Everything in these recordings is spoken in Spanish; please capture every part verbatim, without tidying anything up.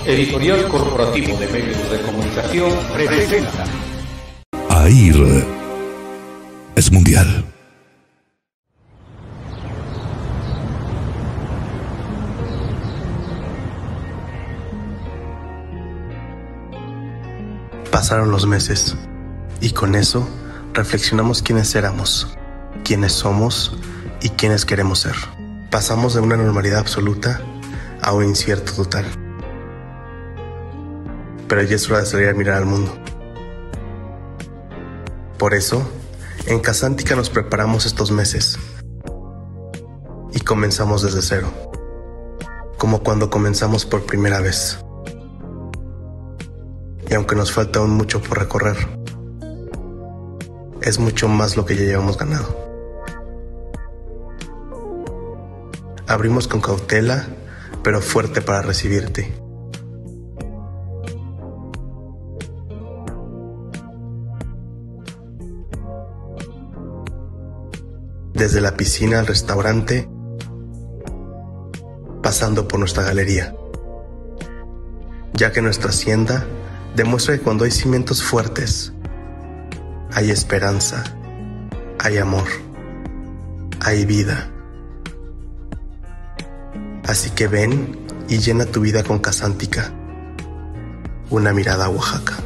Editorial Corporativo de Medios de Comunicación presenta. AIR es mundial. Pasaron los meses y con eso reflexionamos quiénes éramos, quiénes somos y quiénes queremos ser. Pasamos de una normalidad absoluta a un incierto total. Pero ya es hora de salir a mirar al mundo. Por eso, en Casántica nos preparamos estos meses y comenzamos desde cero, como cuando comenzamos por primera vez. Y aunque nos falta aún mucho por recorrer, es mucho más lo que ya llevamos ganado. Abrimos con cautela, pero fuerte para recibirte. Desde la piscina al restaurante, pasando por nuestra galería. Ya que nuestra hacienda demuestra que cuando hay cimientos fuertes, hay esperanza, hay amor, hay vida. Así que ven y llena tu vida con Casántica, una mirada a Oaxaca.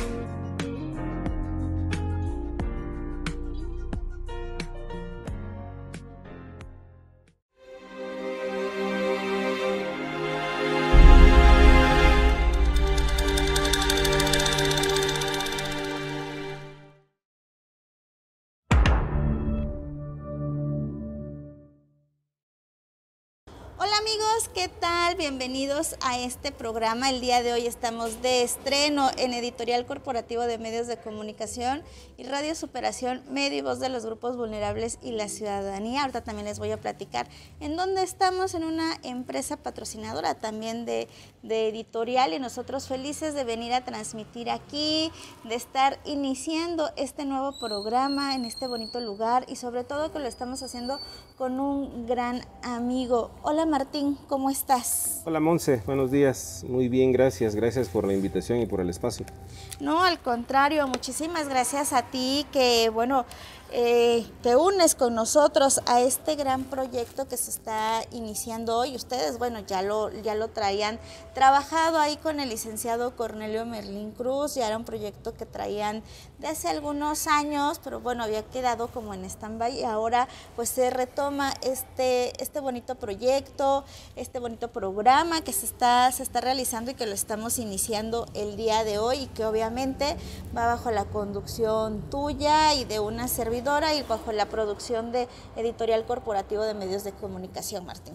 Hola amigos, ¿qué tal? Bienvenidos a este programa. El día de hoy estamos de estreno en Editorial Corporativo de Medios de Comunicación y Radio Superación, medio y voz de los grupos vulnerables y la ciudadanía. Ahorita también les voy a platicar en dónde estamos, en una empresa patrocinadora también de, de editorial, y nosotros felices de venir a transmitir aquí, de estar iniciando este nuevo programa en este bonito lugar y sobre todo que lo estamos haciendo con un gran amigo. Hola Martín, ¿cómo estás? Hola Monse, buenos días. Muy bien, gracias. Gracias por la invitación y por el espacio. No, al contrario, muchísimas gracias a ti que, bueno, eh, te unes con nosotros a este gran proyecto que se está iniciando hoy. Ustedes, bueno, ya lo, ya lo traían trabajado ahí con el licenciado Cornelio Merlín Cruz. Ya era un proyecto que traían de hace algunos años, pero bueno, había quedado como en stand-by y ahora pues se retoma este, este bonito proyecto, este bonito programa que se está, se está realizando y que lo estamos iniciando el día de hoy y que obviamente va bajo la conducción tuya y de una servidora y bajo la producción de Editorial Corporativo de Medios de Comunicación, Martín.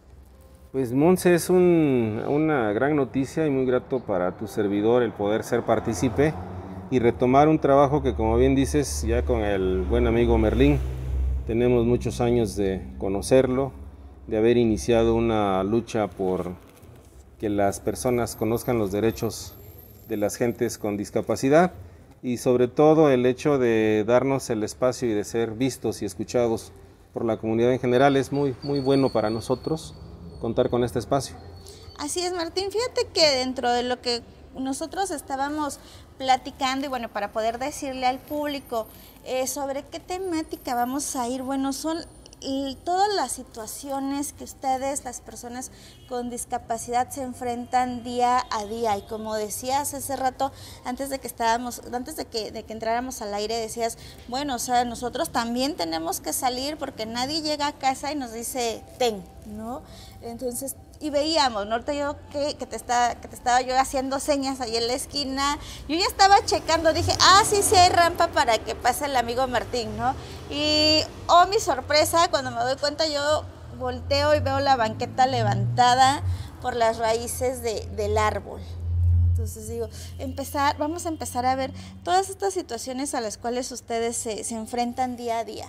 Pues Monse, es un, una gran noticia y muy grato para tu servidor el poder ser partícipe y retomar un trabajo que, como bien dices, ya con el buen amigo Merlín tenemos muchos años de conocerlo, de haber iniciado una lucha por que las personas conozcan los derechos de las gentes con discapacidad y sobre todo el hecho de darnos el espacio y de ser vistos y escuchados por la comunidad en general. Es muy, muy bueno para nosotros contar con este espacio. Así es, Martín. Fíjate que dentro de lo que nosotros estábamos platicando y bueno, para poder decirle al público eh, sobre qué temática vamos a ir, bueno, son y todas las situaciones que ustedes, las personas con discapacidad, se enfrentan día a día. Y como decías hace rato, antes de que estábamos, antes de que, de que entráramos al aire, decías, bueno, o sea, nosotros también tenemos que salir porque nadie llega a casa y nos dice, ten, ¿no? Entonces, y veíamos, ¿no? Ahorita yo que, que, te está, que te estaba yo haciendo señas ahí en la esquina, yo ya estaba checando, dije, ah, sí, sí hay rampa para que pase el amigo Martín, ¿no? Y, oh, mi sorpresa, cuando me doy cuenta yo volteo y veo la banqueta levantada por las raíces de, del árbol. Entonces digo, empezar, vamos a empezar a ver todas estas situaciones a las cuales ustedes se, se enfrentan día a día.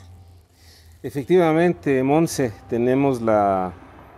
Efectivamente, Monse, tenemos la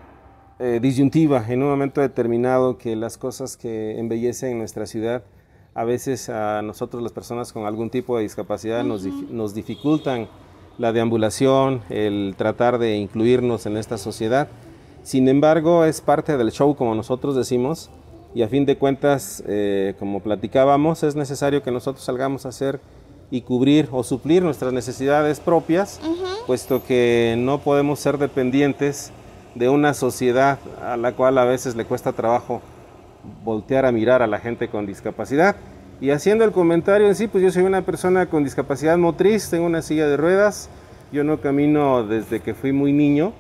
eh, disyuntiva en un momento determinado que las cosas que embellecen nuestra ciudad, a veces a nosotros las personas con algún tipo de discapacidad, uh-huh, nos, dif nos dificultan la deambulación, el tratar de incluirnos en esta sociedad. Sin embargo, es parte del show, como nosotros decimos, y a fin de cuentas, eh, como platicábamos, es necesario que nosotros salgamos a hacer y cubrir o suplir nuestras necesidades propias, uh-huh. puesto que no podemos ser dependientes de una sociedad a la cual a veces le cuesta trabajo voltear a mirar a la gente con discapacidad. Y haciendo el comentario en sí, pues yo soy una persona con discapacidad motriz, tengo una silla de ruedas, yo no camino desde que fui muy niño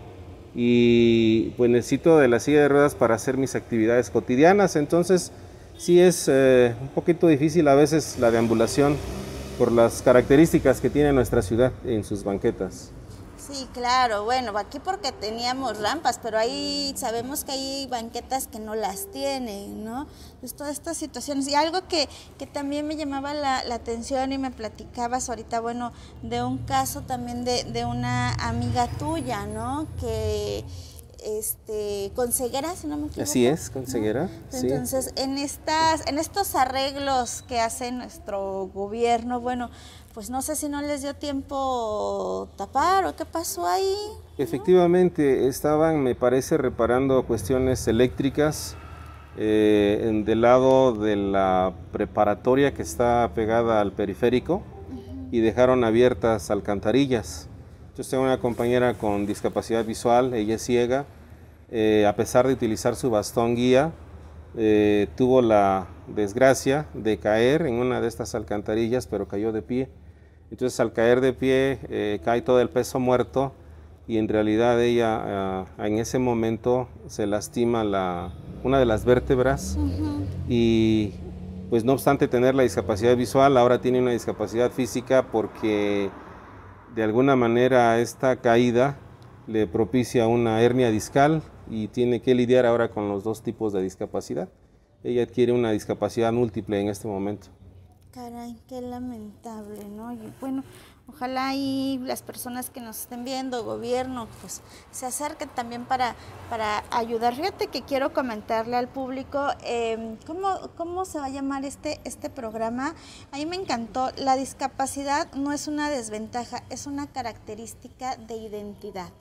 y pues necesito de la silla de ruedas para hacer mis actividades cotidianas, entonces sí es eh, un poquito difícil a veces la deambulación por las características que tiene nuestra ciudad en sus banquetas. Sí, claro, bueno, aquí porque teníamos rampas, pero ahí sabemos que hay banquetas que no las tienen, ¿no? Pues todas estas situaciones. Y algo que, que también me llamaba la, la atención y me platicabas ahorita, bueno, de un caso también de, de una amiga tuya, ¿no? Que... Este, con ceguera, si no me equivoco. Así es, con ceguera. ¿No? Entonces, sí. en estas, en estos arreglos que hace nuestro gobierno, bueno, pues no sé si no les dio tiempo tapar o qué pasó ahí. Efectivamente, ¿no? Estaban, me parece, reparando cuestiones eléctricas eh, del lado de la preparatoria que está pegada al periférico, uh-huh. y dejaron abiertas alcantarillas. Yo tengo una compañera con discapacidad visual, ella es ciega, eh, a pesar de utilizar su bastón guía, eh, tuvo la desgracia de caer en una de estas alcantarillas, pero cayó de pie. Entonces al caer de pie eh, cae todo el peso muerto y en realidad ella eh, en ese momento se lastima la, una de las vértebras, uh-huh. y pues no obstante tener la discapacidad visual, ahora tiene una discapacidad física porque de alguna manera esta caída le propicia una hernia discal y tiene que lidiar ahora con los dos tipos de discapacidad. Ella adquiere una discapacidad múltiple en este momento. Caray, qué lamentable, ¿no? Y bueno, ojalá y las personas que nos estén viendo, gobierno, pues se acerquen también para, para ayudar. Fíjate que quiero comentarle al público eh, ¿cómo, cómo se va a llamar este, este programa. A mí me encantó. La discapacidad no es una desventaja, es una característica de identidad.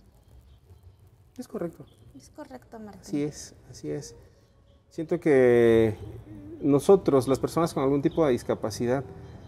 Es correcto. Es correcto, Martín. Así es, así es. Siento que nosotros, las personas con algún tipo de discapacidad,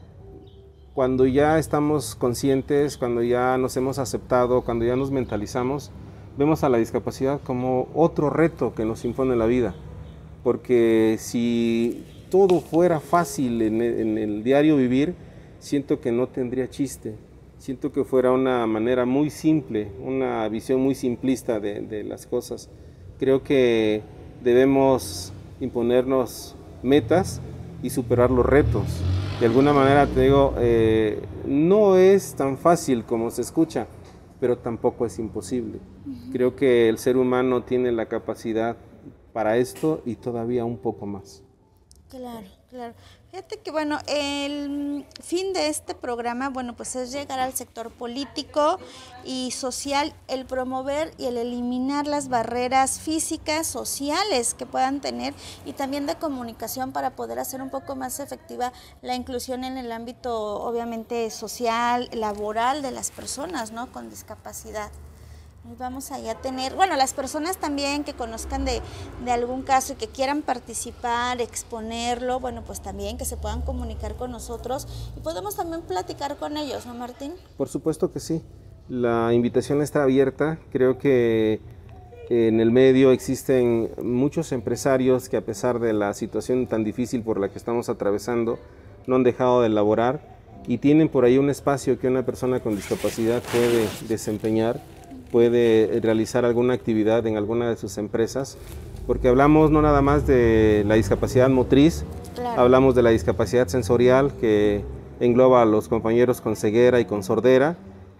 cuando ya estamos conscientes, cuando ya nos hemos aceptado, cuando ya nos mentalizamos, vemos a la discapacidad como otro reto que nos impone la vida. Porque si todo fuera fácil en el, en el diario vivir, siento que no tendría chiste. Siento que fuera una manera muy simple, una visión muy simplista de, de las cosas. Creo que debemos imponernos metas y superar los retos. De alguna manera te digo, eh, no es tan fácil como se escucha, pero tampoco es imposible. Uh-huh. Creo que el ser humano tiene la capacidad para esto y todavía un poco más. Claro, claro. Fíjate que bueno, el fin de este programa, bueno, pues es llegar al sector político y social, el promover y el eliminar las barreras físicas, sociales que puedan tener y también de comunicación para poder hacer un poco más efectiva la inclusión en el ámbito, obviamente, social, laboral de las personas, ¿no?, con discapacidad. Vamos ahí a tener, bueno, las personas también que conozcan de, de algún caso y que quieran participar, exponerlo, bueno, pues también que se puedan comunicar con nosotros y podemos también platicar con ellos, ¿no, Martín? Por supuesto que sí, la invitación está abierta. Creo que en el medio existen muchos empresarios que a pesar de la situación tan difícil por la que estamos atravesando, no han dejado de elaborar y tienen por ahí un espacio que una persona con discapacidad puede desempeñar, puede realizar alguna actividad en alguna de sus empresas, porque hablamos no nada más de la discapacidad motriz, claro. Hablamos de la discapacidad sensorial que engloba a los compañeros con ceguera y con sordera,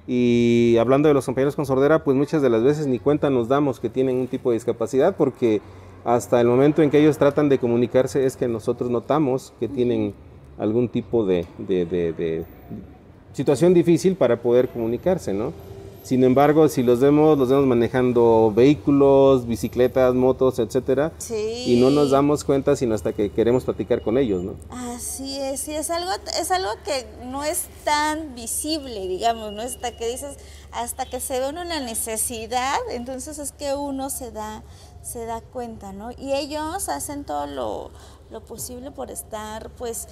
y hablando de los compañeros con sordera, pues muchas de las veces ni cuenta nos damos que tienen un tipo de discapacidad, porque hasta el momento en que ellos tratan de comunicarse es que nosotros notamos que tienen algún tipo de, de, de, de situación difícil para poder comunicarse, ¿no? Sin embargo, si los vemos, los vemos manejando vehículos, bicicletas, motos, etcétera, sí. Y no nos damos cuenta sino hasta que queremos platicar con ellos, ¿no? Así es, sí, es algo, es algo que no es tan visible, digamos, ¿no? Hasta que dices, hasta que se ve uno la necesidad, entonces es que uno se da, se da cuenta, ¿no? Y ellos hacen todo lo, lo posible por estar, pues,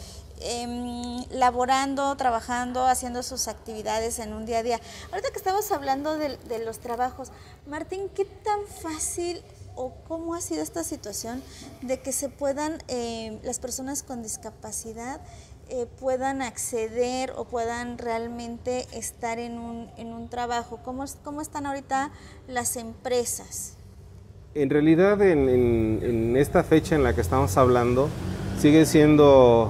eh, laborando, trabajando, haciendo sus actividades en un día a día. Ahorita que estamos hablando de, de los trabajos, Martín, ¿qué tan fácil o cómo ha sido esta situación de que se puedan, eh, las personas con discapacidad eh, puedan acceder o puedan realmente estar en un, en un trabajo? ¿Cómo, cómo están ahorita las empresas? En realidad, en, en, en esta fecha en la que estamos hablando, sigue siendo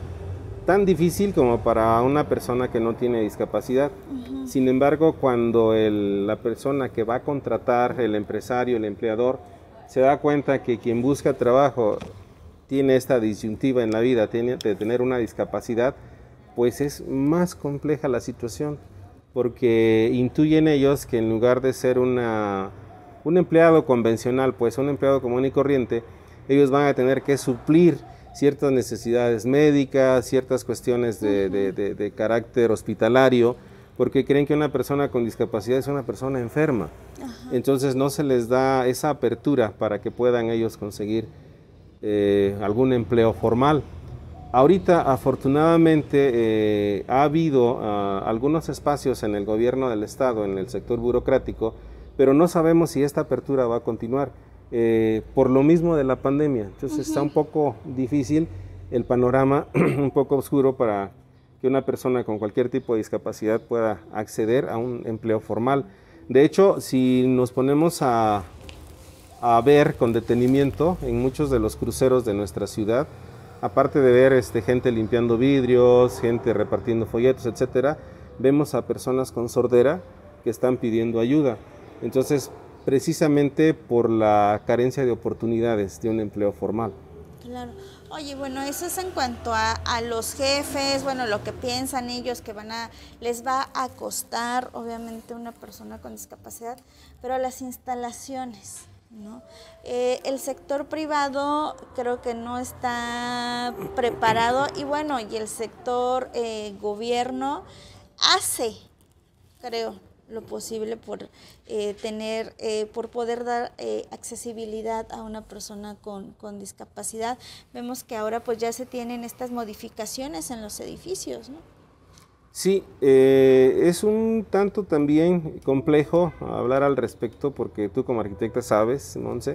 tan difícil como para una persona que no tiene discapacidad. Uh-huh. Sin embargo, cuando el, la persona que va a contratar, el empresario, el empleador, se da cuenta que quien busca trabajo tiene esta disyuntiva en la vida, tiene de tener una discapacidad, pues es más compleja la situación, porque intuyen ellos que en lugar de ser una, un empleado convencional, pues un empleado común y corriente, ellos van a tener que suplir ciertas necesidades médicas, ciertas cuestiones de, de, de, de carácter hospitalario, porque creen que una persona con discapacidad es una persona enferma. Ajá. Entonces no se les da esa apertura para que puedan ellos conseguir eh, algún empleo formal. Ahorita, afortunadamente, eh, ha habido uh, algunos espacios en el gobierno del estado, en el sector burocrático, pero no sabemos si esta apertura va a continuar. Eh, por lo mismo de la pandemia, entonces uh-huh. está un poco difícil el panorama, un poco oscuro para que una persona con cualquier tipo de discapacidad pueda acceder a un empleo formal. De hecho, si nos ponemos a, a ver con detenimiento en muchos de los cruceros de nuestra ciudad, aparte de ver este, gente limpiando vidrios, gente repartiendo folletos, etcétera, vemos a personas con sordera que están pidiendo ayuda. Entonces, precisamente por la carencia de oportunidades de un empleo formal. Claro. Oye, bueno, eso es en cuanto a, a los jefes, bueno, lo que piensan ellos que van a, les va a costar, obviamente, una persona con discapacidad, pero las instalaciones, ¿no? Eh, el sector privado creo que no está preparado y bueno, y el sector eh, gobierno hace, creo, lo posible por eh, tener, eh, por poder dar eh, accesibilidad a una persona con, con discapacidad. Vemos que ahora pues ya se tienen estas modificaciones en los edificios, ¿no? Sí, eh, es un tanto también complejo hablar al respecto porque tú como arquitecta sabes, Monse,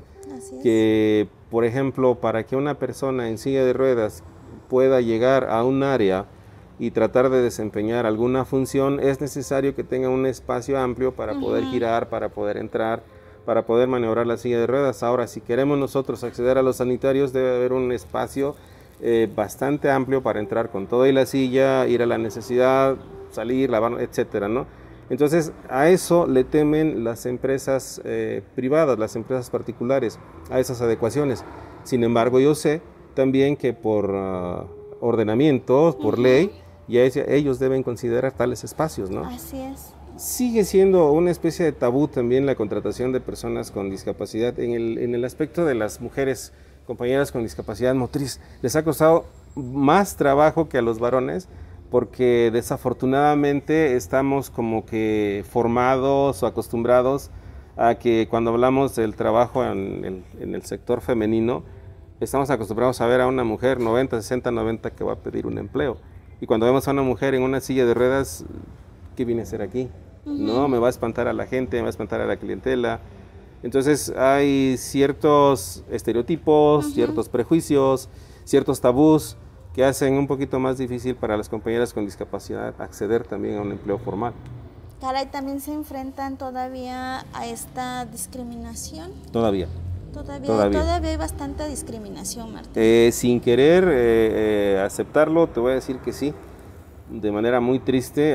que por ejemplo para que una persona en silla de ruedas pueda llegar a un área y tratar de desempeñar alguna función, es necesario que tenga un espacio amplio para uh-huh. poder girar, para poder entrar, para poder maniobrar la silla de ruedas. Ahora, si queremos nosotros acceder a los sanitarios, debe haber un espacio eh, bastante amplio para entrar con todo y la silla, ir a la necesidad, salir, lavar, etcétera, ¿no? Entonces, a eso le temen las empresas eh, privadas, las empresas particulares, a esas adecuaciones. Sin embargo, yo sé también que por uh, ordenamiento, por uh-huh. ley, y ellos deben considerar tales espacios, ¿no? Así es. Sigue siendo una especie de tabú también la contratación de personas con discapacidad. En el, en el aspecto de las mujeres, compañeras con discapacidad motriz, les ha costado más trabajo que a los varones, porque desafortunadamente estamos como que formados o acostumbrados a que cuando hablamos del trabajo en el, en el sector femenino, estamos acostumbrados a ver a una mujer noventa, sesenta, noventa que va a pedir un empleo. Y cuando vemos a una mujer en una silla de ruedas, ¿qué viene a hacer aquí? Uh-huh. No, me va a espantar a la gente, me va a espantar a la clientela. Entonces hay ciertos estereotipos, uh-huh. ciertos prejuicios, ciertos tabús que hacen un poquito más difícil para las compañeras con discapacidad acceder también a un empleo formal. Caray, ¿también se enfrentan todavía a esta discriminación? Todavía. Todavía, todavía. todavía hay bastante discriminación, Martín. Eh, sin querer eh, eh, aceptarlo, te voy a decir que sí. De manera muy triste,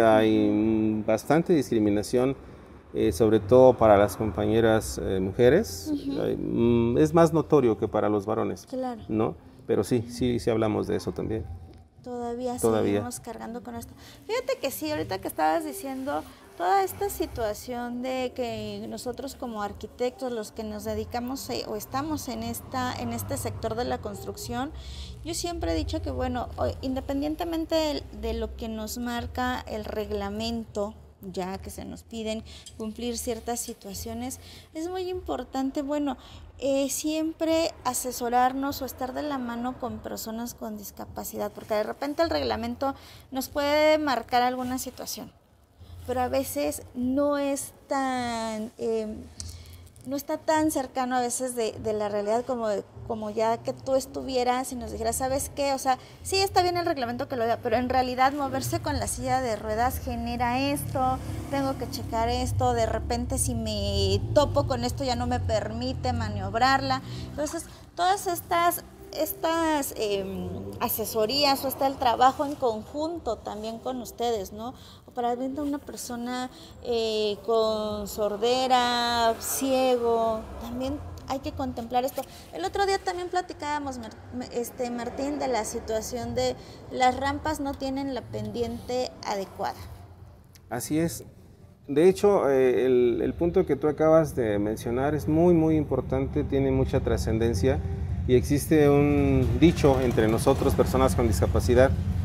hay bastante discriminación, eh, sobre todo para las compañeras eh, mujeres. Uh-huh. Hay, mm, es más notorio que para los varones. Claro. ¿No? Pero sí, sí, sí hablamos de eso también. Todavía, Todavía seguimos cargando con esto. Fíjate que sí, ahorita que estabas diciendo toda esta situación de que nosotros como arquitectos, los que nos dedicamos eh, o estamos en esta en este sector de la construcción, yo siempre he dicho que bueno, independientemente de, de lo que nos marca el reglamento, ya que se nos piden cumplir ciertas situaciones, es muy importante, bueno, eh, siempre asesorarnos o estar de la mano con personas con discapacidad, porque de repente el reglamento nos puede marcar alguna situación, pero a veces no es tan... Eh, no está tan cercano a veces de, de la realidad como, de, como ya que tú estuvieras y nos dijeras, ¿sabes qué? O sea, sí está bien el reglamento que lo diga, pero en realidad moverse con la silla de ruedas genera esto, tengo que checar esto, de repente si me topo con esto ya no me permite maniobrarla. Entonces, todas estas... estas eh, asesorías o está el trabajo en conjunto también con ustedes, ¿no? O para ver a una persona eh, con sordera, ciego, también hay que contemplar esto. El otro día también platicábamos, este, Martín, de la situación de las rampas no tienen la pendiente adecuada. Así es. De hecho, eh, el, el punto que tú acabas de mencionar es muy, muy importante, tiene mucha trascendencia. Y existe un dicho entre nosotros, personas con discapacidad,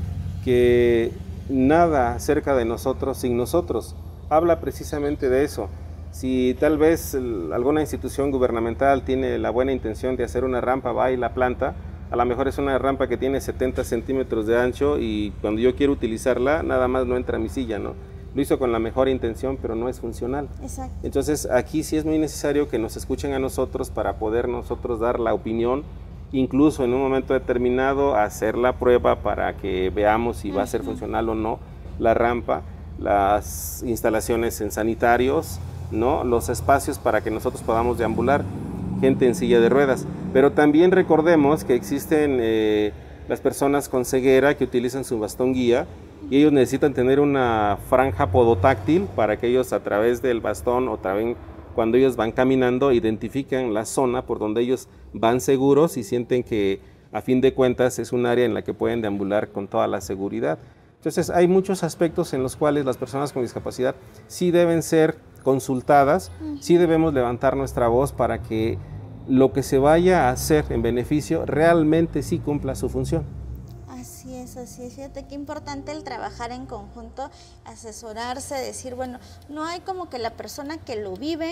que nada cerca de nosotros sin nosotros. Habla precisamente de eso. Si tal vez alguna institución gubernamental tiene la buena intención de hacer una rampa, va y la planta, a lo mejor es una rampa que tiene setenta centímetros de ancho y cuando yo quiero utilizarla, nada más no entra mi silla, ¿no? Lo hizo con la mejor intención, pero no es funcional. Exacto. Entonces, aquí sí es muy necesario que nos escuchen a nosotros para poder nosotros dar la opinión, incluso en un momento determinado hacer la prueba para que veamos si va a ser funcional o no la rampa, las instalaciones en sanitarios, ¿no? Los espacios para que nosotros podamos deambular, gente en silla de ruedas. Pero también recordemos que existen eh, las personas con ceguera que utilizan su bastón guía, y ellos necesitan tener una franja podotáctil para que ellos a través del bastón o también cuando ellos van caminando identifican la zona por donde ellos van seguros y sienten que a fin de cuentas es un área en la que pueden deambular con toda la seguridad. Entonces hay muchos aspectos en los cuales las personas con discapacidad sí deben ser consultadas, uh-huh. sí debemos levantar nuestra voz para que lo que se vaya a hacer en beneficio realmente sí cumpla su función. Así es, así es. Fíjate qué importante el trabajar en conjunto, asesorarse, decir, bueno, no hay como que la persona que lo vive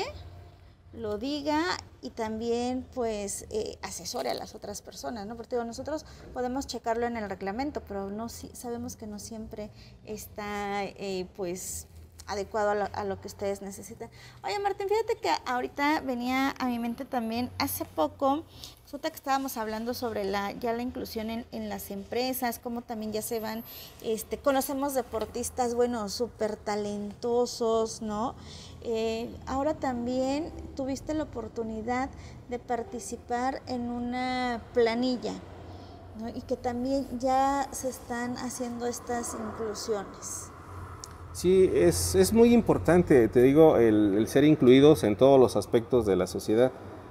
lo diga y también pues eh, asesore a las otras personas, ¿no? Porque digo, nosotros podemos checarlo en el reglamento, pero no si, sabemos que no siempre está eh, pues adecuado a lo, a lo que ustedes necesitan. Oye, Martín, fíjate que ahorita venía a mi mente también, hace poco, resulta que estábamos hablando sobre la ya la inclusión en, en las empresas, cómo también ya se van, este, conocemos deportistas, bueno, súper talentosos, ¿no? Eh, ahora también tuviste la oportunidad de participar en una planilla, ¿no? Y que también ya se están haciendo estas inclusiones. Sí, es, es muy importante, te digo, el, el ser incluidos en todos los aspectos de la sociedad.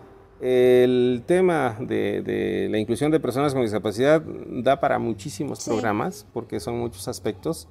El tema de, de la inclusión de personas con discapacidad da para muchísimos sí. programas, porque son muchos aspectos.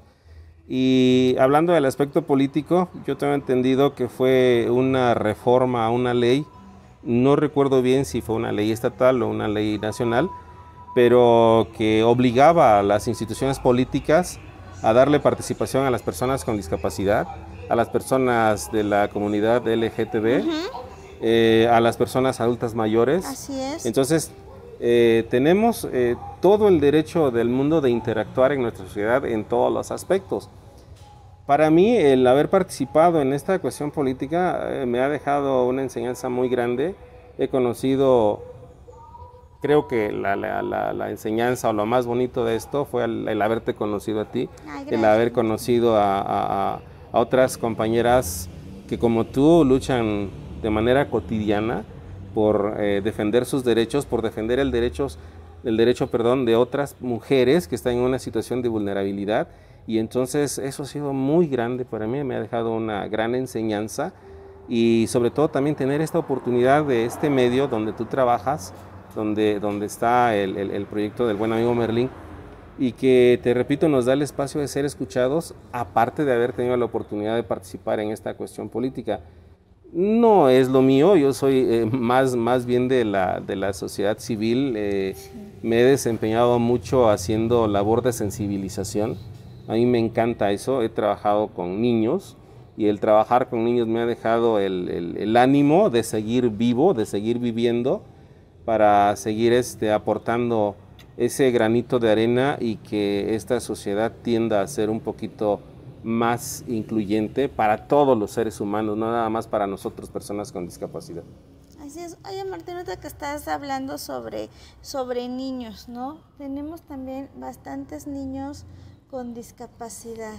Y hablando del aspecto político, yo tengo entendido que fue una reforma a una ley, no recuerdo bien si fue una ley estatal o una ley nacional, pero que obligaba a las instituciones políticas a darle participación a las personas con discapacidad, a las personas de la comunidad L G T B, uh-huh. eh, a las personas adultas mayores. Así es. Entonces, eh, tenemos eh, todo el derecho del mundo de interactuar en nuestra sociedad en todos los aspectos. Para mí, el haber participado en esta cuestión política eh, me ha dejado una enseñanza muy grande. He conocido... Creo que la, la, la, la enseñanza o lo más bonito de esto fue el, el haberte conocido a ti, Ay, el haber conocido a, a, a otras compañeras que como tú luchan de manera cotidiana por eh, defender sus derechos, por defender el, derechos, el derecho perdón, de otras mujeres que están en una situación de vulnerabilidad. Y entonces eso ha sido muy grande para mí, me ha dejado una gran enseñanza y sobre todo también tener esta oportunidad de este medio donde tú trabajas, Donde, donde está el, el, el proyecto del buen amigo Merlín y que, te repito, nos da el espacio de ser escuchados, aparte de haber tenido la oportunidad de participar en esta cuestión política. No es lo mío, yo soy eh, más, más bien de la, de la sociedad civil, eh, sí. me he desempeñado mucho haciendo labor de sensibilización, a mí me encanta eso, he trabajado con niños y el trabajar con niños me ha dejado el, el, el ánimo de seguir vivo, de seguir viviendo, para seguir este, aportando ese granito de arena y que esta sociedad tienda a ser un poquito más incluyente para todos los seres humanos, no nada más para nosotros, personas con discapacidad. Así es. Oye, Martín, ahorita que estás hablando sobre, sobre niños, ¿no? Tenemos también bastantes niños con discapacidad.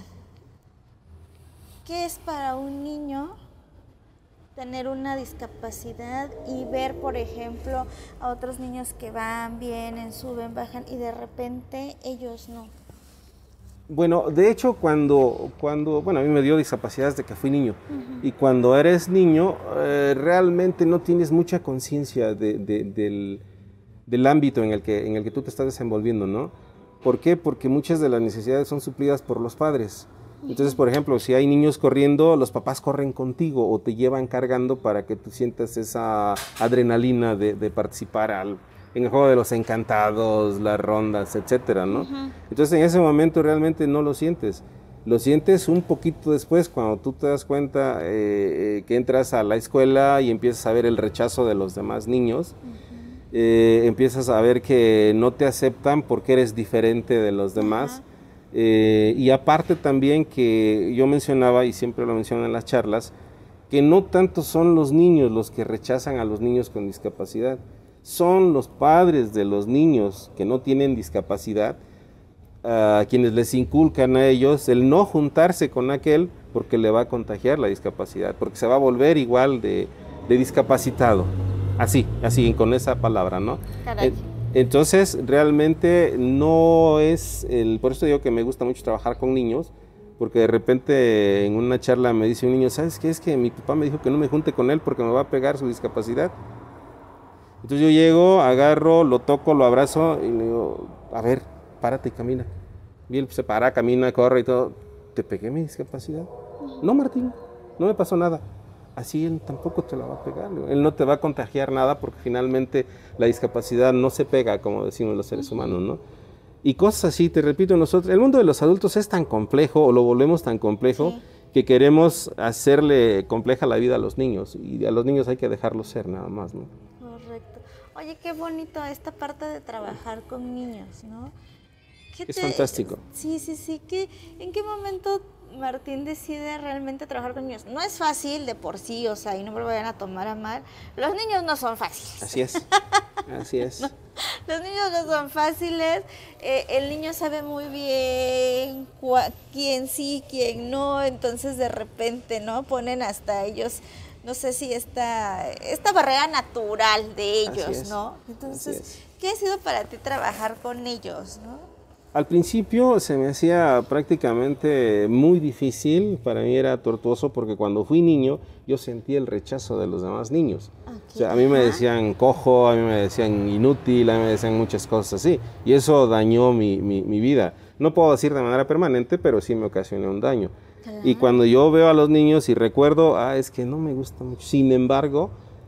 ¿Qué es para un niño tener una discapacidad y ver, por ejemplo, a otros niños que van, vienen, suben, bajan y de repente ellos no? Bueno, de hecho, cuando, cuando bueno, a mí me dio discapacidad desde que fui niño. Uh-huh. Y cuando eres niño, eh, realmente no tienes mucha conciencia de, de, del, del ámbito en el, que, en el que tú te estás desenvolviendo, ¿no? ¿Por qué? Porque muchas de las necesidades son suplidas por los padres. Entonces, por ejemplo, si hay niños corriendo, los papás corren contigo o te llevan cargando para que tú sientas esa adrenalina de, de participar al, en el juego de los encantados, las rondas, etcétera, ¿no? Uh-huh. Entonces, en ese momento realmente no lo sientes. Lo sientes un poquito después, cuando tú te das cuenta eh, que entras a la escuela y empiezas a ver el rechazo de los demás niños. Uh-huh. eh, empiezas a ver que no te aceptan porque eres diferente de los demás. Uh-huh. Eh, y aparte también que yo mencionaba, y siempre lo menciono en las charlas, que no tanto son los niños los que rechazan a los niños con discapacidad, son los padres de los niños que no tienen discapacidad, a quienes les inculcan a ellos el no juntarse con aquel porque le va a contagiar la discapacidad, porque se va a volver igual de, de discapacitado, así, así, con esa palabra, ¿no? Caray. Eh, Entonces, realmente no es, el, por eso digo que me gusta mucho trabajar con niños, porque de repente en una charla me dice un niño, ¿sabes qué? Es que mi papá me dijo que no me junte con él porque me va a pegar su discapacidad. Entonces yo llego, agarro, lo toco, lo abrazo y le digo, a ver, párate y camina. Y él se para, camina, corre y todo. ¿Te pegué mi discapacidad? No, Martín, no me pasó nada. Así él tampoco te la va a pegar, ¿no? Él no te va a contagiar nada porque finalmente la discapacidad no se pega, como decimos los seres humanos, ¿no? Y cosas así, te repito, nosotros, el mundo de los adultos es tan complejo, o lo volvemos tan complejo, sí, que queremos hacerle compleja la vida a los niños, y a los niños hay que dejarlos ser nada más, ¿no? Correcto. Oye, qué bonito esta parte de trabajar con niños, ¿no? ¿Qué es te... fantástico. Sí, sí, sí. ¿Qué, ¿En qué momento Martín decide realmente trabajar con niños? No es fácil de por sí, o sea, y no me lo vayan a tomar a mal. Los niños no son fáciles. Así es, así es. No, los niños no son fáciles. Eh, el niño sabe muy bien quién sí, quién no. Entonces, de repente, ¿no? Ponen hasta ellos, no sé si esta, esta barrera natural de ellos, ¿no? Entonces, ¿qué ha sido para ti trabajar con ellos, no? Al principio se me hacía prácticamente muy difícil, para mí era tortuoso porque cuando fui niño yo sentía el rechazo de los demás niños. Okay. O sea, a mí me decían cojo, a mí me decían inútil, a mí me decían muchas cosas así, y eso dañó mi, mi, mi vida. No puedo decir de manera permanente, pero sí me ocasionó un daño. Claro. Y cuando yo veo a los niños y recuerdo, ah, es que no me gusta mucho, sin embargo,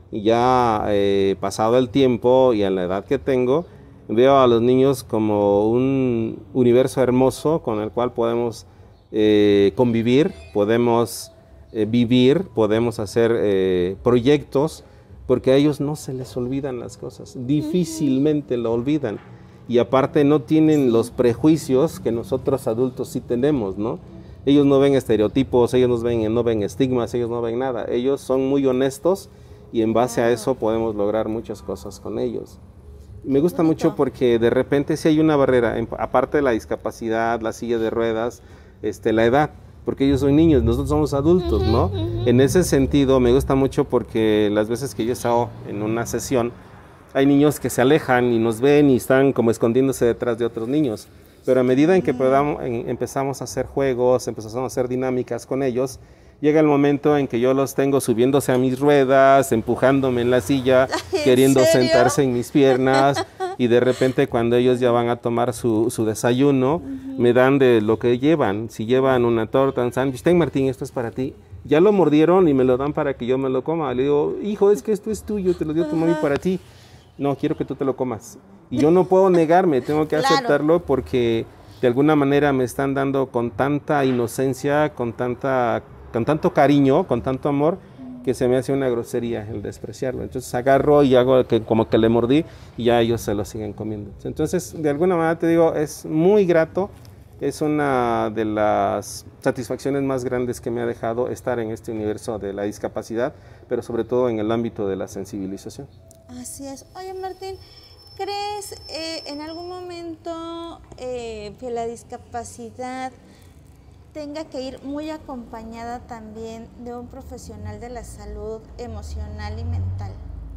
ya eh, pasado el tiempo y a la edad que tengo, veo a los niños como un universo hermoso con el cual podemos eh, convivir, podemos eh, vivir, podemos hacer eh, proyectos, porque a ellos no se les olvidan las cosas, difícilmente lo olvidan. Y aparte no tienen los prejuicios que nosotros adultos sí tenemos, ¿no? Ellos no ven estereotipos, ellos no ven, no ven estigmas, ellos no ven nada. Ellos son muy honestos y en base a eso podemos lograr muchas cosas con ellos. Me gusta mucho porque de repente sí hay una barrera, aparte de la discapacidad, la silla de ruedas, este, la edad, porque ellos son niños, nosotros somos adultos, uh-huh, ¿no? Uh-huh. En ese sentido me gusta mucho porque las veces que yo he estado en una sesión, hay niños que se alejan y nos ven y están como escondiéndose detrás de otros niños, pero a medida en que podamos, en, empezamos a hacer juegos, empezamos a hacer dinámicas con ellos, llega el momento en que yo los tengo subiéndose a mis ruedas, empujándome en la silla, queriendo serio? sentarse en mis piernas, y de repente cuando ellos ya van a tomar su, su desayuno, uh-huh, me dan de lo que llevan. Si llevan una torta, un sándwich, ten Martín, esto es para ti. Ya lo mordieron y me lo dan para que yo me lo coma. Le digo, hijo, es que esto es tuyo, te lo dio tu mami para ti. No, quiero que tú te lo comas. Y yo no puedo negarme, tengo que claro. aceptarlo porque de alguna manera me están dando con tanta inocencia, con tanta con tanto cariño, con tanto amor, que se me hace una grosería el despreciarlo. Entonces agarro y hago que, como que le mordí y ya ellos se lo siguen comiendo. Entonces, de alguna manera te digo, es muy grato, es una de las satisfacciones más grandes que me ha dejado estar en este universo de la discapacidad, pero sobre todo en el ámbito de la sensibilización. Así es. Oye, Martín, ¿crees eh, en algún momento eh, que la discapacidad tenga que ir muy acompañada también de un profesional de la salud emocional y mental?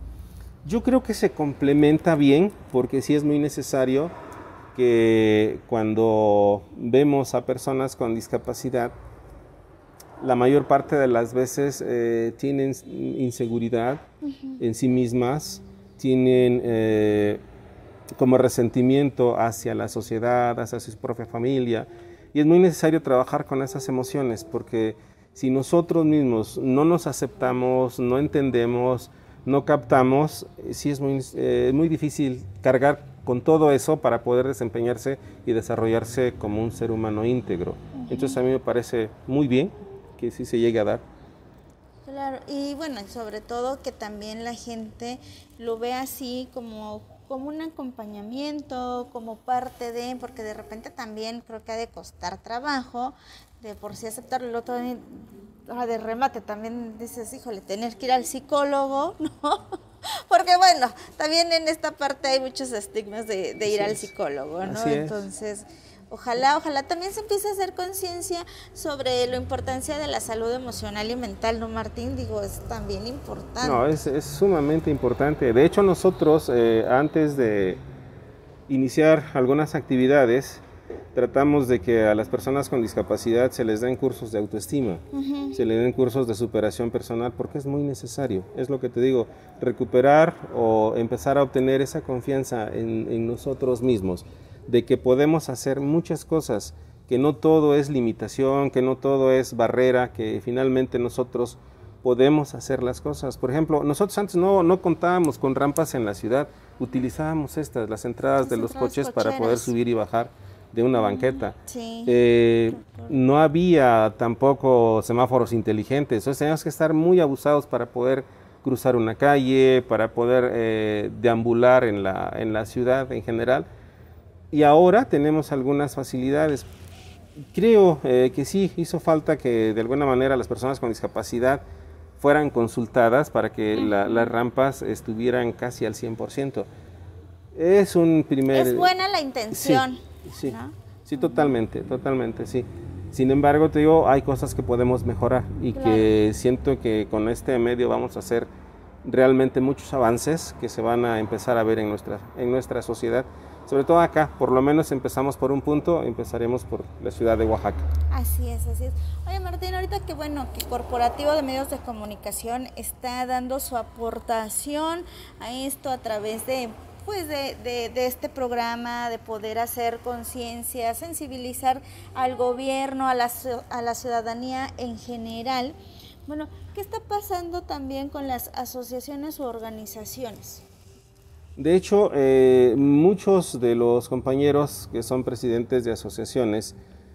Yo creo que se complementa bien, porque sí es muy necesario que cuando vemos a personas con discapacidad, la mayor parte de las veces eh, tienen inseguridad uh-huh. en sí mismas, tienen eh, como resentimiento hacia la sociedad, hacia su propia familia, y es muy necesario trabajar con esas emociones, porque si nosotros mismos no nos aceptamos, no entendemos, no captamos, sí es muy, eh, muy difícil cargar con todo eso para poder desempeñarse y desarrollarse como un ser humano íntegro. Uh-huh. Entonces a mí me parece muy bien que sí se llegue a dar. Claro, y bueno, sobre todo que también la gente lo ve así como, como un acompañamiento, como parte de, porque de repente también creo que ha de costar trabajo, de por sí aceptarlo, el otro de remate también dices, híjole, tener que ir al psicólogo, ¿no? Porque bueno, también en esta parte hay muchos estigmas de, de ir al psicólogo, ¿no? Así es. Entonces, ojalá, ojalá también se empiece a hacer conciencia sobre la importancia de la salud emocional y mental, ¿no, Martín? Digo, es también importante. No, es, es sumamente importante. De hecho, nosotros, eh, antes de iniciar algunas actividades, tratamos de que a las personas con discapacidad se les den cursos de autoestima, uh-huh. se les den cursos de superación personal, porque es muy necesario. Es lo que te digo, recuperar o empezar a obtener esa confianza en, en nosotros mismos, de que podemos hacer muchas cosas, que no todo es limitación, que no todo es barrera, que finalmente nosotros podemos hacer las cosas. Por ejemplo, nosotros antes no, no contábamos con rampas en la ciudad, utilizábamos estas, las entradas las de los coches cocheras. Para poder subir y bajar de una banqueta. Sí. Eh, no había tampoco semáforos inteligentes, entonces teníamos que estar muy abusados para poder cruzar una calle, para poder eh, deambular en la, en la ciudad en general. Y ahora tenemos algunas facilidades. Creo eh, que sí, hizo falta que de alguna manera las personas con discapacidad fueran consultadas para que la, las rampas estuvieran casi al cien por ciento. Es un primer... Es buena la intención. Sí. Sí, ¿no? sí, totalmente, totalmente, sí. Sin embargo, te digo, hay cosas que podemos mejorar y claro. que siento que con este medio vamos a hacer realmente muchos avances que se van a empezar a ver en nuestra, en nuestra sociedad. Sobre todo acá, por lo menos empezamos por un punto, empezaremos por la ciudad de Oaxaca. Así es, así es. Oye, Martín, ahorita que bueno, que Corporativo de Medios de Comunicación está dando su aportación a esto a través de... pues de, de, de este programa, de poder hacer conciencia, sensibilizar al gobierno, a la, a la ciudadanía en general. Bueno, ¿qué está pasando también con las asociaciones u organizaciones? De hecho, eh, muchos de los compañeros que son presidentes de asociaciones,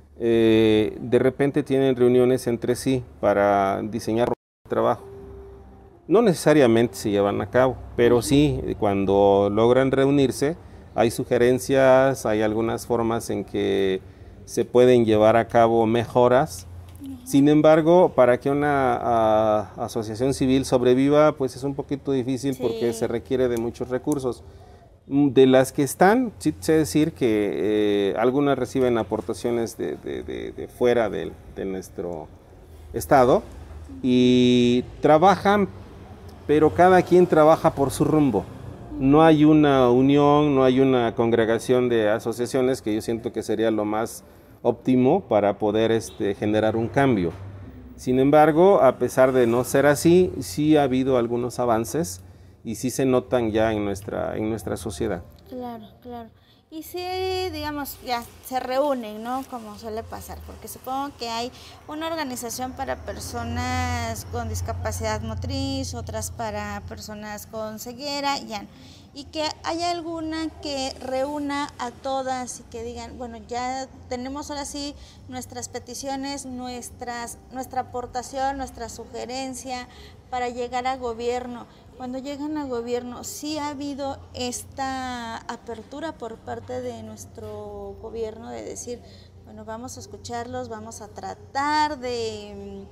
eh, de repente tienen reuniones entre sí para diseñar un trabajo. No necesariamente se llevan a cabo, pero sí, cuando logran reunirse, hay sugerencias, hay algunas formas en que se pueden llevar a cabo mejoras. Sin embargo, para que una a, asociación civil sobreviva, pues es un poquito difícil, sí. porque se requiere de muchos recursos. De las que están, sí sé decir que eh, algunas reciben aportaciones de, de, de, de fuera de, de nuestro estado y trabajan, pero cada quien trabaja por su rumbo. No hay una unión, no hay una congregación de asociaciones, que yo siento que sería lo más óptimo para poder este, generar un cambio. Sin embargo, a pesar de no ser así, sí ha habido algunos avances y sí se notan ya en nuestra, en nuestra sociedad. Claro, claro. y sí, digamos, ya se reúnen, ¿no? Como suele pasar, porque supongo que hay una organización para personas con discapacidad motriz, otras para personas con ceguera, ya, y que haya alguna que reúna a todas y que digan, bueno, ya tenemos ahora sí nuestras peticiones, nuestras, nuestra aportación, nuestra sugerencia para llegar a gobierno. Cuando llegan a gobierno, sí ha habido esta apertura por parte de nuestro gobierno de decir, bueno, vamos a escucharlos, vamos a tratar de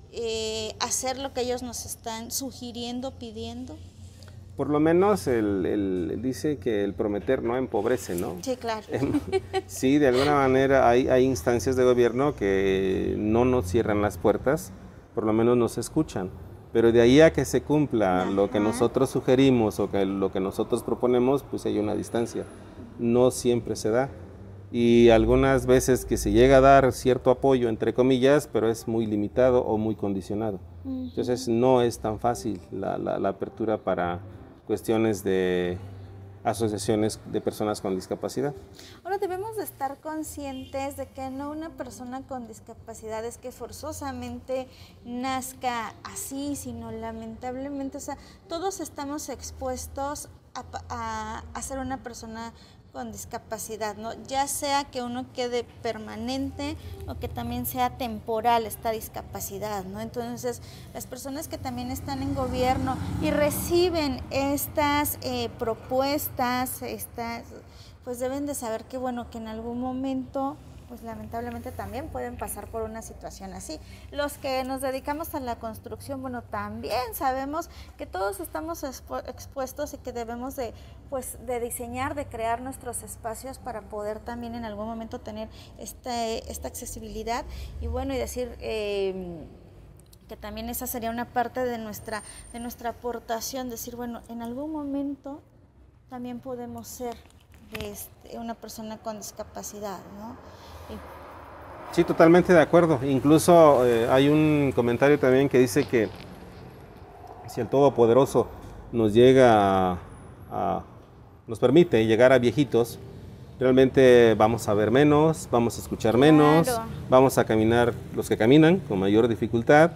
eh, hacer lo que ellos nos están sugiriendo, pidiendo. Por lo menos el, el, dice que el prometer no empobrece, ¿no? Sí, claro. Sí, de alguna manera hay, hay instancias de gobierno que no nos cierran las puertas, por lo menos nos escuchan. Pero de ahí a que se cumpla Ajá. lo que nosotros sugerimos o que lo que nosotros proponemos, pues hay una distancia. No siempre se da. Y algunas veces que se llega a dar cierto apoyo, entre comillas, pero es muy limitado o muy condicionado. Uh-huh. Entonces no es tan fácil la, la, la apertura para cuestiones de asociaciones de personas con discapacidad. Ahora debemos de estar conscientes de que no una persona con discapacidad es que forzosamente nazca así, sino lamentablemente, o sea, todos estamos expuestos a, a, a ser una persona con discapacidad, ¿no? Ya sea que uno quede permanente o que también sea temporal esta discapacidad, ¿no? Entonces, las personas que también están en gobierno y reciben estas eh, propuestas, estas, pues deben de saber que, bueno, que en algún momento, pues lamentablemente también pueden pasar por una situación así. Los que nos dedicamos a la construcción, bueno, también sabemos que todos estamos expu expuestos y que debemos de, pues, de diseñar, de crear nuestros espacios para poder también en algún momento tener esta, esta accesibilidad y bueno, y decir eh, que también esa sería una parte de nuestra, de nuestra aportación, decir, bueno, en algún momento también podemos ser este, una persona con discapacidad, ¿no? Sí, totalmente de acuerdo. Incluso eh, hay un comentario también que dice que si el Todopoderoso nos llega a, a, nos permite llegar a viejitos, realmente vamos a ver menos, vamos a escuchar menos, claro. Vamos a caminar los que caminan con mayor dificultad.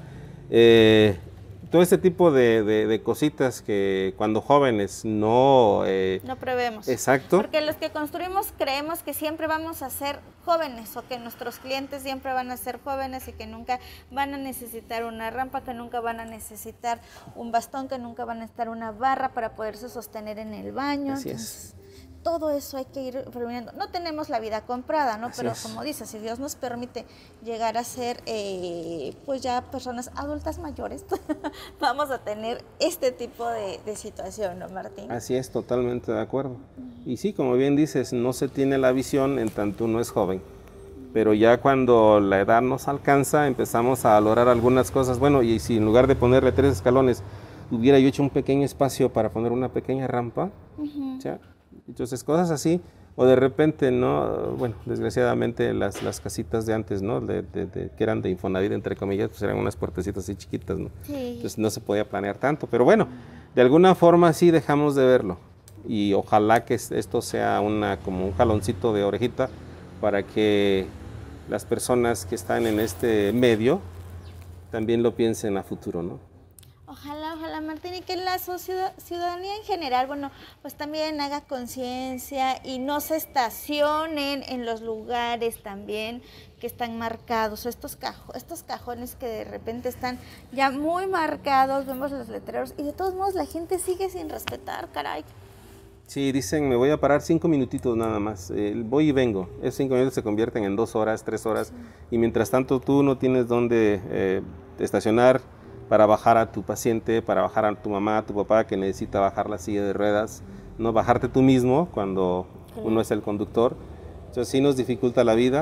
Eh, todo este tipo de, de, de cositas que cuando jóvenes no... Eh, no prevemos. Exacto. Porque los que construimos creemos que siempre vamos a ser jóvenes o que nuestros clientes siempre van a ser jóvenes y que nunca van a necesitar una rampa, que nunca van a necesitar un bastón, que nunca van a necesitar una barra para poderse sostener en el baño. Así Entonces, es. Todo eso hay que ir previniendo. No tenemos la vida comprada, ¿no? Así Pero es. como dices, si Dios nos permite llegar a ser, eh, pues ya personas adultas mayores, vamos a tener este tipo de, de situación, ¿no, Martín? Así es, totalmente de acuerdo. Y sí, como bien dices, no se tiene la visión en tanto uno es joven. Pero ya cuando la edad nos alcanza, empezamos a valorar algunas cosas. Bueno, y si en lugar de ponerle tres escalones, hubiera yo hecho un pequeño espacio para poner una pequeña rampa, uh-huh. ¿ya? Entonces, cosas así, o de repente, ¿no? Bueno, desgraciadamente las, las casitas de antes, ¿no? De, de, de, que eran de Infonavit, entre comillas, pues eran unas puertecitas así chiquitas, ¿no? Sí. Entonces no se podía planear tanto, pero bueno, de alguna forma sí dejamos de verlo. Y ojalá que esto sea una, como un jaloncito de orejita para que las personas que están en este medio también lo piensen a futuro, ¿no? Ojalá, ojalá, Martín, y que la ciudadanía en general, bueno, pues también haga conciencia y no se estacionen en los lugares también que están marcados, estos, cajo, estos cajones que de repente están ya muy marcados, vemos los letreros y de todos modos la gente sigue sin respetar, caray. Sí, dicen, me voy a parar cinco minutitos nada más, eh, voy y vengo. Esos cinco minutos se convierten en dos horas, tres horas, sí. Y mientras tanto tú no tienes dónde eh, estacionar para bajar a tu paciente, para bajar a tu mamá, a tu papá que necesita bajar la silla de ruedas, no bajarte tú mismo cuando sí. uno es el conductor. Entonces sí nos dificulta la vida.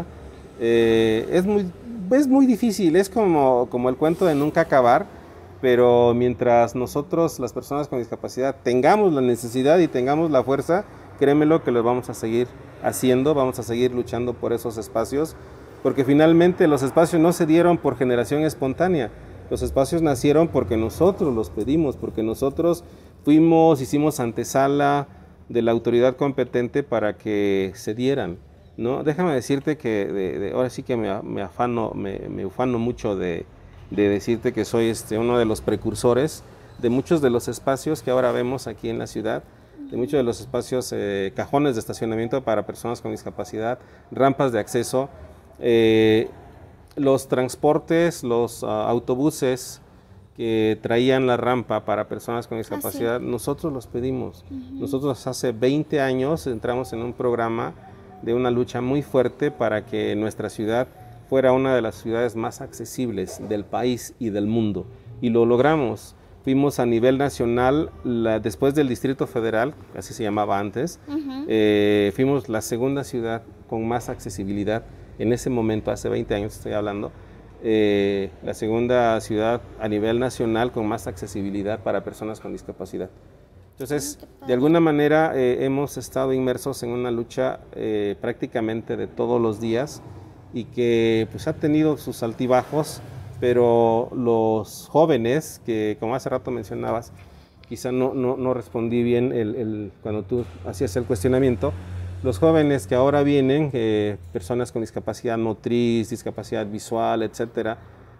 Eh, es, muy, es muy difícil, es como, como el cuento de nunca acabar, pero mientras nosotros, las personas con discapacidad, tengamos la necesidad y tengamos la fuerza, créemelo que lo vamos a seguir haciendo, vamos a seguir luchando por esos espacios, porque finalmente los espacios no se dieron por generación espontánea. Los espacios nacieron porque nosotros los pedimos, porque nosotros fuimos, hicimos antesala de la autoridad competente para que se dieran, ¿no? Déjame decirte que de, de, ahora sí que me, me afano, me, me ufano mucho de, de decirte que soy este, uno de los precursores de muchos de los espacios que ahora vemos aquí en la ciudad, de muchos de los espacios, eh, cajones de estacionamiento para personas con discapacidad, rampas de acceso, eh, los transportes, los uh, autobuses que traían la rampa para personas con discapacidad, ah, sí. nosotros los pedimos. Uh-huh. Nosotros hace veinte años entramos en un programa de una lucha muy fuerte para que nuestra ciudad fuera una de las ciudades más accesibles del país y del mundo. Y lo logramos. Fuimos a nivel nacional, la, después del Distrito Federal, así se llamaba antes, uh-huh. eh, fuimos la segunda ciudad con más accesibilidad. En ese momento, hace veinte años estoy hablando, eh, la segunda ciudad a nivel nacional con más accesibilidad para personas con discapacidad. Entonces, de alguna manera eh, hemos estado inmersos en una lucha eh, prácticamente de todos los días y que pues, ha tenido sus altibajos, pero los jóvenes, que como hace rato mencionabas, quizá no, no, no respondí bien el, el, cuando tú hacías el cuestionamiento, los jóvenes que ahora vienen, eh, personas con discapacidad motriz, discapacidad visual, etcétera,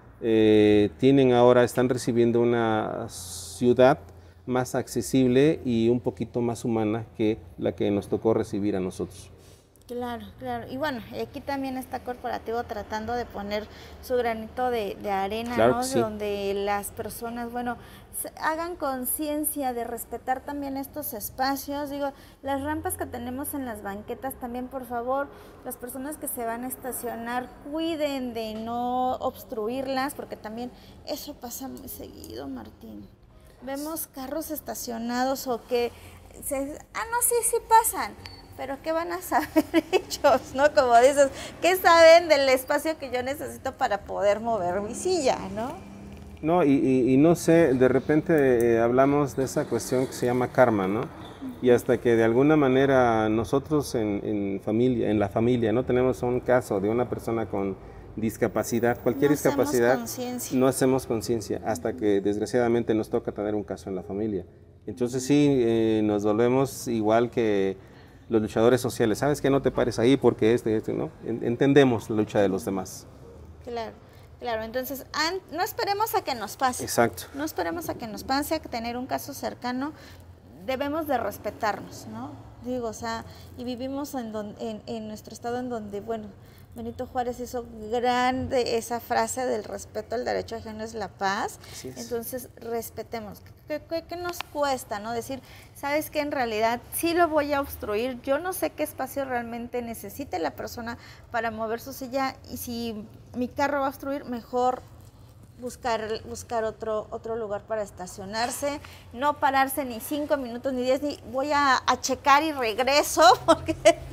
eh, tienen ahora, están recibiendo una ciudad más accesible y un poquito más humana que la que nos tocó recibir a nosotros. Claro, claro. Y bueno, aquí también está Corporativo tratando de poner su granito de, de arena, claro, ¿no? Sí. Donde las personas, bueno, se hagan conciencia de respetar también estos espacios. Digo, las rampas que tenemos en las banquetas también, por favor, las personas que se van a estacionar, cuiden de no obstruirlas, porque también eso pasa muy seguido, Martín. Vemos carros estacionados o que, se, ah, no, sí, sí pasan. Pero ¿qué van a saber ellos, no? Como dices, ¿qué saben del espacio que yo necesito para poder mover mi silla, no? No, y, y, y no sé, de repente eh, hablamos de esa cuestión que se llama karma, ¿no? Y hasta que de alguna manera nosotros en, en familia, en la familia, no tenemos un caso de una persona con discapacidad, cualquier no discapacidad, hacemos no hacemos conciencia hasta que desgraciadamente nos toca tener un caso en la familia. Entonces sí, eh, nos volvemos igual que los luchadores sociales, ¿sabes qué? No te pares ahí porque este, este, ¿no? Entendemos la lucha de los demás. Claro, claro. Entonces, no esperemos a que nos pase. Exacto. No esperemos a que nos pase, a tener un caso cercano. Debemos de respetarnos, ¿no? Digo, o sea, y vivimos en, don, en, en nuestro estado en donde, bueno, Benito Juárez hizo grande esa frase del respeto al derecho ajeno es la paz. Es. Entonces, respetemos. ¿Qué, qué, ¿Qué nos cuesta, no? Decir, ¿sabes qué? En realidad sí lo voy a obstruir. Yo no sé qué espacio realmente necesite la persona para mover su silla y si mi carro va a obstruir, mejor buscar, buscar otro, otro lugar para estacionarse. No pararse ni cinco minutos ni diez, ni voy a, a checar y regreso porque...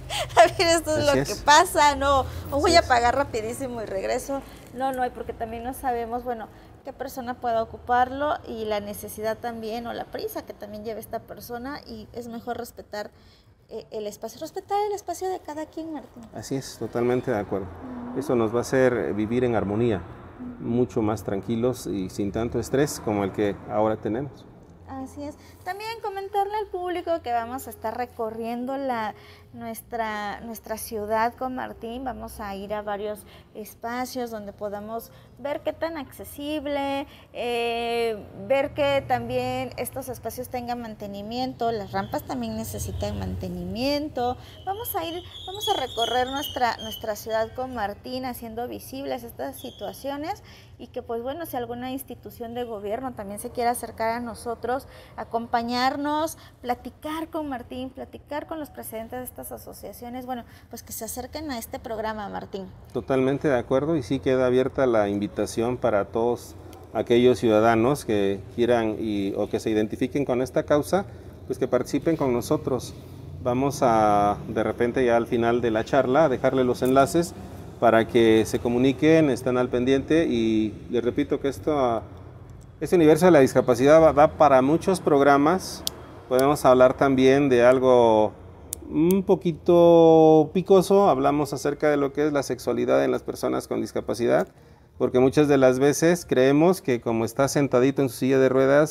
A ver, esto es Así lo es. que pasa, no, o voy a pagar rapidísimo y regreso. No, no hay, porque también no sabemos, bueno, qué persona pueda ocuparlo y la necesidad también, o la prisa que también lleve esta persona, y es mejor respetar eh, el espacio, respetar el espacio de cada quien, Martín. Así es, totalmente de acuerdo. Uh-huh. Eso nos va a hacer vivir en armonía, uh-huh. mucho más tranquilos y sin tanto estrés como el que ahora tenemos. Así es. También comentarle al público que vamos a estar recorriendo la, nuestra, nuestra ciudad con Martín. Vamos a ir a varios espacios donde podamos ver qué tan accesible, eh, ver que también estos espacios tengan mantenimiento. Las rampas también necesitan mantenimiento. Vamos a ir, vamos a recorrer nuestra, nuestra ciudad con Martín, haciendo visibles estas situaciones y que, pues bueno, si alguna institución de gobierno también se quiere acercar a nosotros, acompañarnos, platicar con Martín, platicar con los presidentes de estas asociaciones, bueno, pues que se acerquen a este programa, Martín. Totalmente de acuerdo, y sí queda abierta la invitación para todos aquellos ciudadanos que quieran y, o que se identifiquen con esta causa, pues que participen con nosotros. Vamos a, de repente ya al final de la charla, a dejarle los enlaces para que se comuniquen, estén al pendiente, y les repito que esto, este universo de la discapacidad da para muchos programas. Podemos hablar también de algo un poquito picoso, hablamos acerca de lo que es la sexualidad en las personas con discapacidad, porque muchas de las veces creemos que como está sentadito en su silla de ruedas,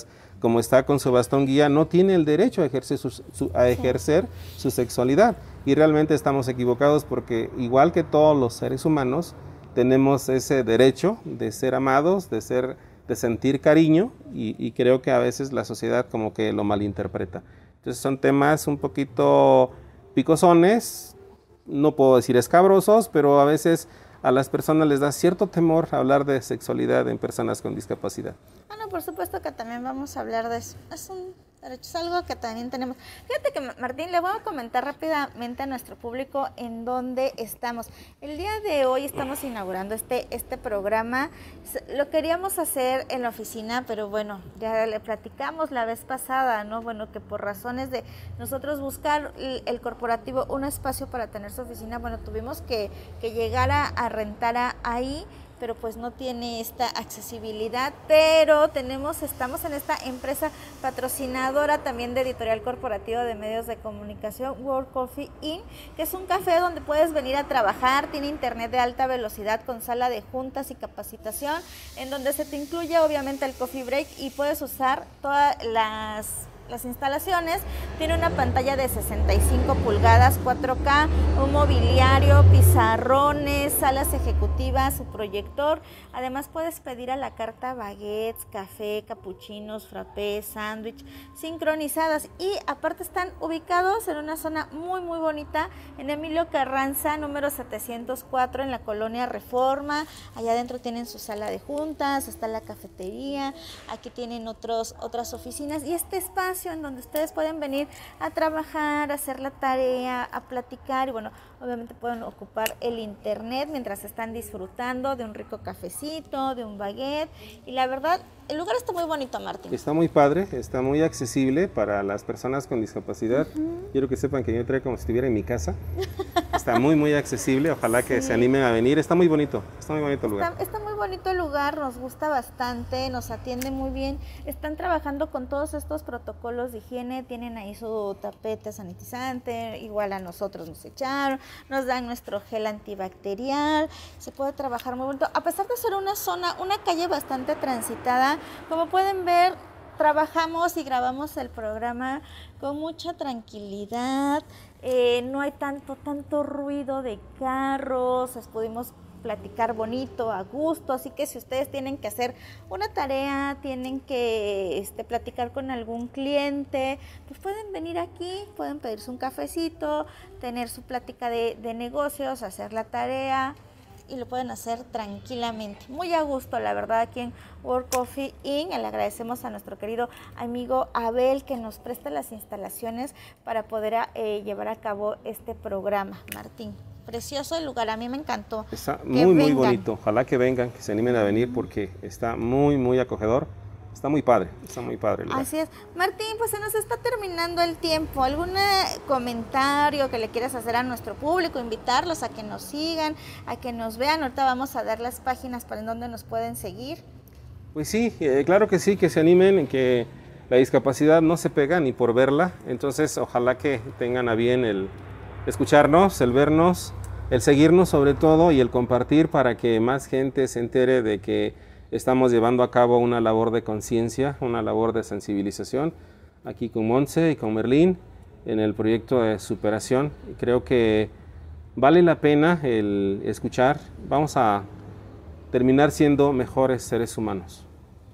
como está con su bastón guía, no tiene el derecho a ejercer su, su, a ejercer su sexualidad. Y realmente estamos equivocados porque igual que todos los seres humanos, tenemos ese derecho de ser amados, de, ser, de sentir cariño y, y creo que a veces la sociedad como que lo malinterpreta. Entonces son temas un poquito picosones, no puedo decir escabrosos, pero a veces a las personas les da cierto temor hablar de sexualidad en personas con discapacidad. Ah, no, por supuesto que también vamos a hablar de eso. Es un derecho, es algo que también tenemos. Fíjate que, Martín, le voy a comentar rápidamente a nuestro público en dónde estamos. El día de hoy estamos inaugurando este, este programa. Lo queríamos hacer en la oficina, pero bueno, ya le platicamos la vez pasada, ¿no? Bueno, que por razones de nosotros buscar el, el corporativo un espacio para tener su oficina, bueno, tuvimos que, que llegar a, a rentar a, ahí, pero pues no tiene esta accesibilidad, pero tenemos, estamos en esta empresa patrocinadora también de Editorial Corporativo de Medios de Comunicación, World Coffee Inn, que es un café donde puedes venir a trabajar, tiene internet de alta velocidad con sala de juntas y capacitación, en donde se te incluye obviamente el coffee break y puedes usar todas las... las instalaciones. Tiene una pantalla de sesenta y cinco pulgadas, cuatro K, un mobiliario, pizarrones, salas ejecutivas, su proyector. Además puedes pedir a la carta baguettes, café, capuchinos, frappés, sándwich, sincronizadas. Y aparte están ubicados en una zona muy muy bonita, en Emilio Carranza, número setecientos cuatro, en la colonia Reforma. Allá adentro tienen su sala de juntas, está la cafetería, aquí tienen otros, otras oficinas y este espacio en donde ustedes pueden venir a trabajar, a hacer la tarea, a platicar y bueno, obviamente pueden ocupar el internet mientras están disfrutando de un rico cafecito, de un baguette y la verdad, el lugar está muy bonito, Martín. Está muy padre, está muy accesible para las personas con discapacidad. Uh-huh. Quiero que sepan que yo entré como si estuviera en mi casa. Está muy, muy accesible, ojalá sí. que se animen a venir. Está muy bonito, está muy bonito el lugar. Está, está muy bonito el lugar, nos gusta bastante, nos atiende muy bien. Están trabajando con todos estos protocolos de higiene, tienen ahí su tapete sanitizante, igual a nosotros nos echaron, nos dan nuestro gel antibacterial, se puede trabajar muy bonito. A pesar de ser una zona, una calle bastante transitada, como pueden ver, trabajamos y grabamos el programa con mucha tranquilidad, eh, no hay tanto, tanto ruido de carros, pudimos platicar bonito, a gusto, así que si ustedes tienen que hacer una tarea, tienen que este, platicar con algún cliente, pues pueden venir aquí, pueden pedirse un cafecito, tener su plática de, de negocios, hacer la tarea y lo pueden hacer tranquilamente, muy a gusto, la verdad, aquí en World Coffee Inn. Le agradecemos a nuestro querido amigo Abel que nos presta las instalaciones para poder eh, llevar a cabo este programa. Martín, precioso el lugar, a mí me encantó. Está muy, muy bonito, ojalá que vengan, que se animen a venir porque está muy, muy acogedor. Está muy padre, está muy padre el lugar. Así es. Martín, pues se nos está terminando el tiempo. ¿Algún comentario que le quieras hacer a nuestro público? Invitarlos a que nos sigan, a que nos vean. Ahorita vamos a dar las páginas para en donde nos pueden seguir. Pues sí, eh, claro que sí, que se animen, que la discapacidad no se pega ni por verla. Entonces, ojalá que tengan a bien el escucharnos, el vernos, el seguirnos sobre todo y el compartir para que más gente se entere de que estamos llevando a cabo una labor de conciencia, una labor de sensibilización, aquí con Monse y con Merlín, en el proyecto de superación. Creo que vale la pena el escuchar, vamos a terminar siendo mejores seres humanos.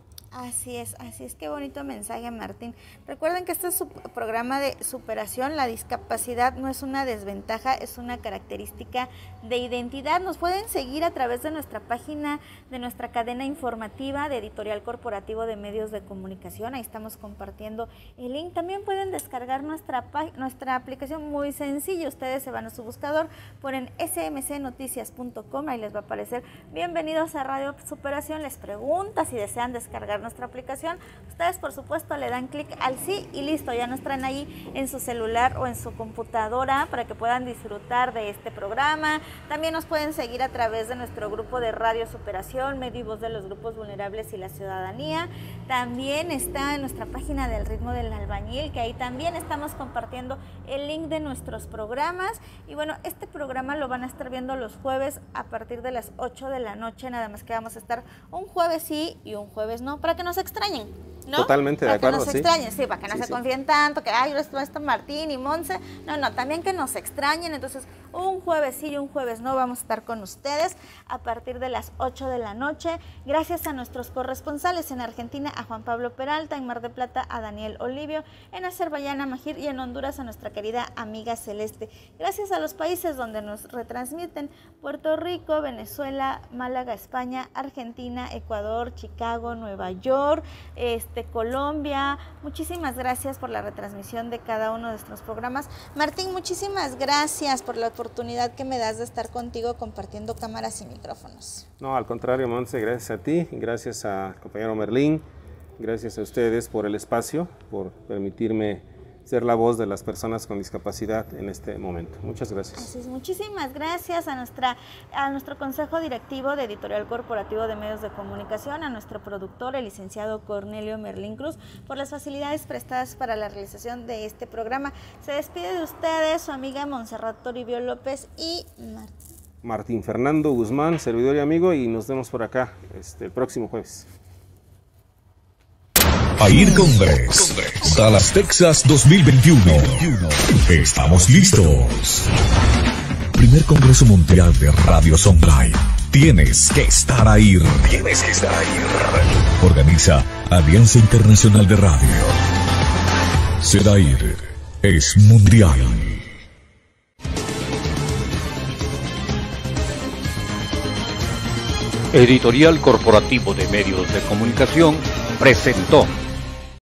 Así es, así es, qué bonito mensaje, Martín. Recuerden que este es su programa de superación, la discapacidad no es una desventaja, es una característica de identidad. Nos pueden seguir a través de nuestra página, de nuestra cadena informativa de Editorial Corporativo de Medios de Comunicación, ahí estamos compartiendo el link. También pueden descargar nuestra, nuestra aplicación muy sencilla, ustedes se van a su buscador, ponen ese eme ce noticias punto com, ahí les va a aparecer bienvenidos a Radio Superación, les pregunta si desean descargar nuestra aplicación, ustedes por supuesto le dan clic al sí y listo, ya nos traen ahí en su celular o en su computadora para que puedan disfrutar de este programa. También nos pueden seguir a través de nuestro grupo de Radio Superación, Medio y Voz de los Grupos Vulnerables y la Ciudadanía. También está en nuestra página del Ritmo del Albañil, que ahí también estamos compartiendo el link de nuestros programas. Y bueno, este programa lo van a estar viendo los jueves a partir de las ocho de la noche, nada más que vamos a estar un jueves sí y un jueves no, para que nos extrañen. ¿no? Totalmente de acuerdo, Para que nos sí. extrañen, sí, para que no Sí, se sí. confíen tanto, que ay, esto está Martín y Monse. No, no, también que nos extrañen. Entonces, un jueves sí y un jueves no vamos a estar con ustedes a partir de las ocho de la noche. Gracias a nuestros corresponsales en Argentina, a Juan Pablo Peralta, en Mar del Plata, a Daniel Olivio, en Azerbaiyán, a Mahir, y en Honduras, a nuestra querida amiga Celeste. Gracias a los países donde nos retransmiten: Puerto Rico, Venezuela, Málaga, España, Argentina, Ecuador, Chicago, Nueva York, este, Colombia. Muchísimas gracias por la retransmisión de cada uno de nuestros programas. Martín, muchísimas gracias por la oportunidad que me das de estar contigo compartiendo cámaras y micrófonos. No, al contrario, Monse, gracias a ti, gracias al compañero Merlín, gracias a ustedes por el espacio, por permitirme ser la voz de las personas con discapacidad en este momento. Muchas gracias. Así es, muchísimas gracias a, nuestra, a nuestro Consejo Directivo de Editorial Corporativo de Medios de Comunicación, a nuestro productor, el licenciado Cornelio Merlín Cruz, por las facilidades prestadas para la realización de este programa. Se despide de ustedes su amiga Montserrat Toribio López y Martín. Martín Fernando Guzmán, servidor y amigo, y nos vemos por acá este, el próximo jueves. AIR Congress, Dallas, Texas dos mil veintiuno. Estamos listos. Primer Congreso Mundial de Radio Sonlight. Tienes que estar AIR. Tienes que estar AIR. Organiza Alianza Internacional de Radio. Ser AIR es mundial. Editorial Corporativo de Medios de Comunicación presentó